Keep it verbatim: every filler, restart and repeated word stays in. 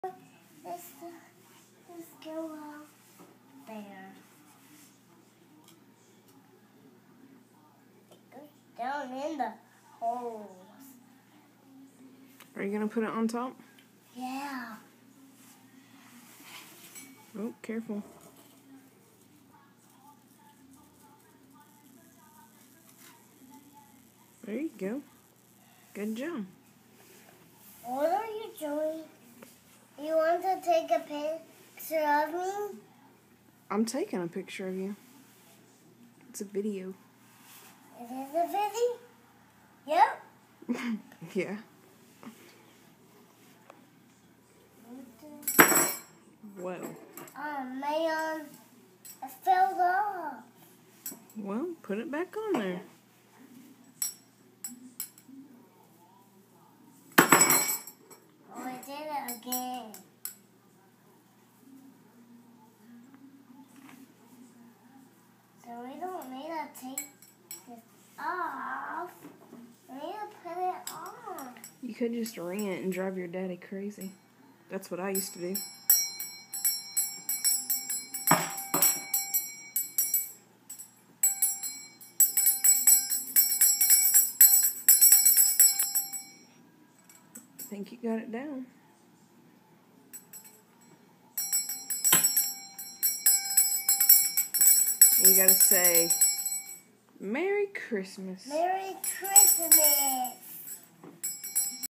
Let's, let's go out there. It goes down in the holes. Are you going to put it on top? Yeah. Oh, careful. There you go. Good job. What are you doing? You want to take a picture of me? I'm taking a picture of you. It's a video. Is this a video? Yep. Yeah. Whoa. Oh man, it fell off. Well, put it back on there. Oh, I did it again. So we don't need to take this off. We need to put it on. You could just ring it and drive your daddy crazy. That's what I used to do. I think you got it down. You gotta say, Merry Christmas. Merry Christmas.